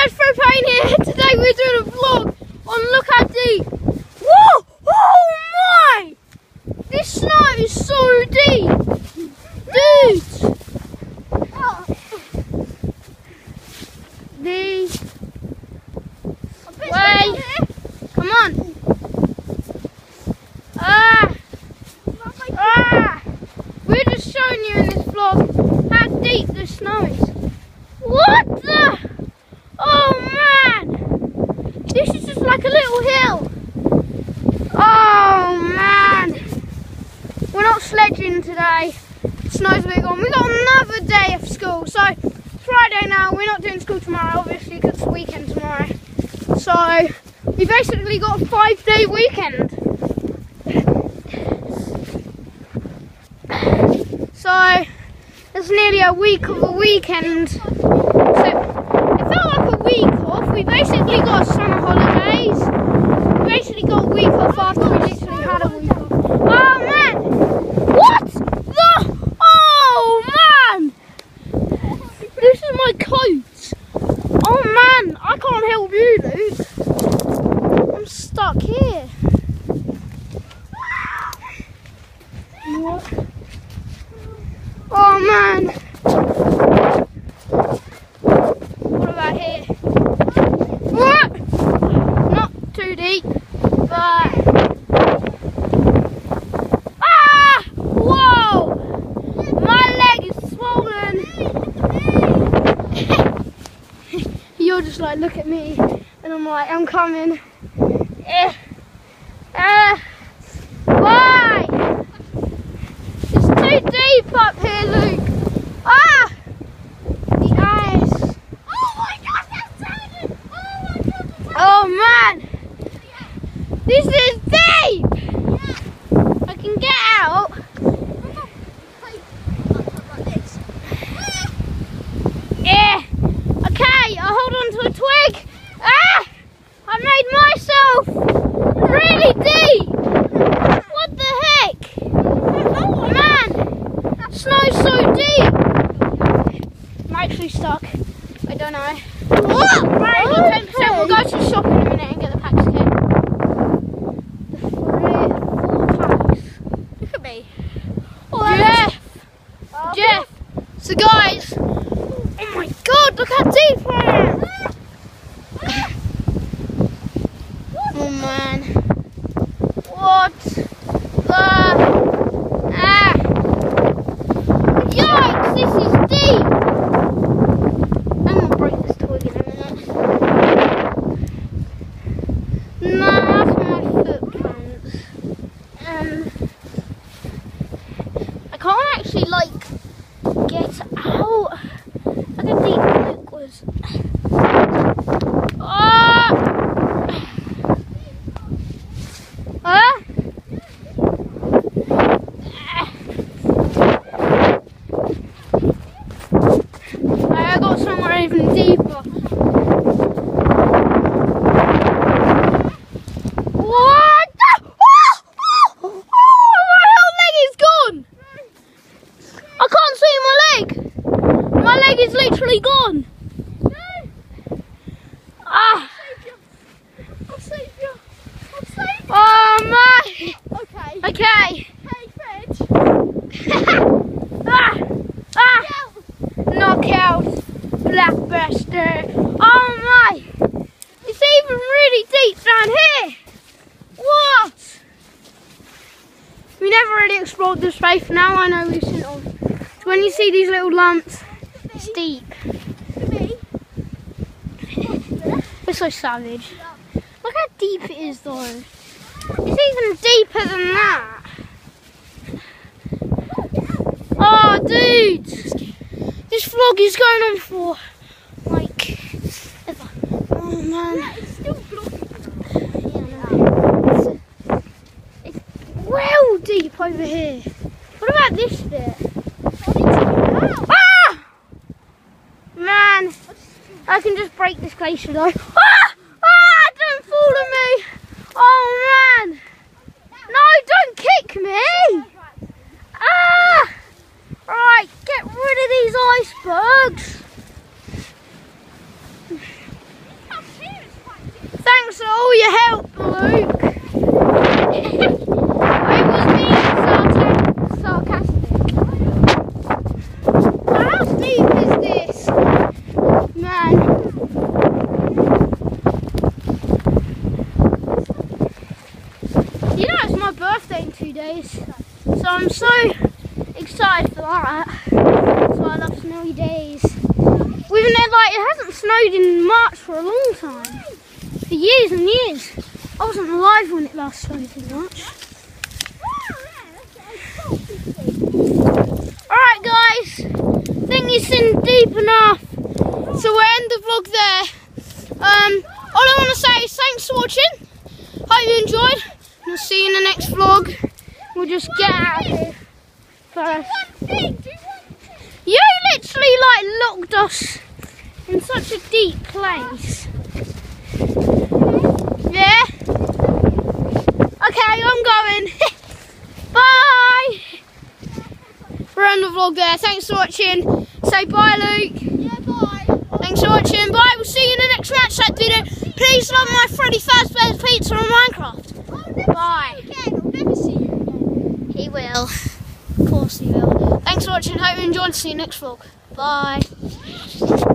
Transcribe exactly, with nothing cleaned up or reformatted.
guys, Propane here. Today we're doing a vlog on Look How Deep. Whoa! Oh my! This snow is so deep. Dude! Oh. These. Wait. Come on. Ah! Ah! We're just showing you in this vlog how deep the snow is. What the? Oh man! This is just like a little hill. Oh man! We're not sledging today. Snow's big on. We got another day of school. So Friday now. We're not doing school tomorrow, obviously, because it's weekend tomorrow. So we basically got a five-day weekend. So it's nearly a week of a weekend. So it felt like a week off. We basically got summer holidays. We basically got a week off after we literally had a week off. Oh man! What the? Oh man! This is my coat. Oh man! I can't help you, Luke. I'm stuck here. What? Oh man! What about here? What? Not too deep, but ah! Whoa! My leg is swollen. You're just like, look at me, and I'm like, I'm coming. Eh. Uh, why? It's too deep up here, Luke. Ah! The ice. Oh my god, that's turning! Oh my god! Oh man! This is deep! I can get out. Yeah. Okay, I'll hold on to a twig. Ah! I made myself really deep. What the heck? Man! Snow's so deep! I'm actually stuck. I don't know. What? Right, oh, ten percent. We'll go to the shop in a minute and get the packs again. The three, four packs. Look at me. Oh, Jeff! Oh, Jeff! So guys, oh my god, look how deep I am! Oh man. What the? Ah! Yikes, this is deep! I'm gonna break this twig in a minute. No, that's my footprints. Um, I can't actually, like, get out. Look how deep Luke was. Ah! Huh? I got somewhere even deeper. What? The? Oh! Oh! My whole leg is gone. I can't see my leg. My leg is literally gone. Ah! I'll save you. I'll save you. Oh my! Okay. Okay. Hey, Fred. Ah! Ah! Knockout, Blackbuster. Oh my! It's even really deep down here. What? We never really explored this space. Now I know we shouldn't have. So when you see these little lumps, it's deep. It's so savage. Look how deep it is, though. It's even deeper than that. Oh, dude! This vlog is going on for like ever. Oh man. Yeah, it's still blocking. Yeah, no. It's, it's well deep over here. What about this bit? Ah! Man, I can just break this glacier though. Ah! Ah! Don't fall on me! Oh man! No, don't kick me! Ah! Right, get rid of these icebergs. all your help, Luke. I was being sarcastic. How deep is this? Man. You know it's my birthday in two days. So I'm so excited for that. That's why I love snowy days. Even though like it hasn't snowed in March for a long time. For years and years. I wasn't alive when it last snowed in March. Alright guys, I think it's in deep enough. So we'll end the vlog there. Um, all I want to say is thanks for watching. Hope you enjoyed. And I'll see you in the next vlog. We'll just get out of here first. You literally like locked us in such a deep place. Yeah? Okay, I'm going. Bye! We're on the vlog there. Thanks for watching. Say bye, Luke. Yeah, bye. Thanks for watching. Bye. We'll see you in the next match that video. Please love my Freddy Fazbear's Pizza on Minecraft. I'll never Bye. see you again. I'll never see you again. He will. Of course he will. Thanks for watching. Hope you enjoyed. See you next vlog. Bye.